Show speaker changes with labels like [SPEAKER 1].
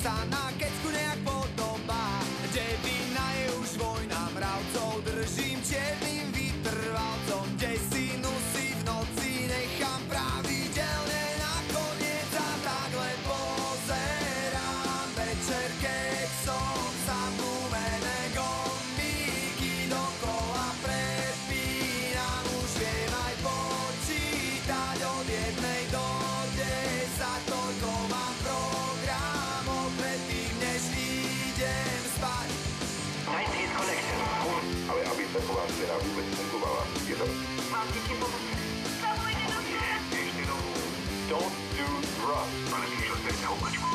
[SPEAKER 1] sa na kecku nejak podobá. Devina je už vojna mravcov, držím čiernym vytrvalcom. Desinu si v noci nechám pravidelne nakoniec a takhle pozerám večer, keď som zablumené gombíky dokola prepínam. Už viem aj počítať od 1 do 10, toľko mám programov predtým, než idem spať.
[SPEAKER 2] Night connection.
[SPEAKER 3] Ale aby taková dcera vôbec fungovala, je to...
[SPEAKER 2] Mám ti pomôcť. Zavojte do mňa.
[SPEAKER 3] Ešte domů. Don't do drugs.
[SPEAKER 2] Ale myslíš, že sa opačku.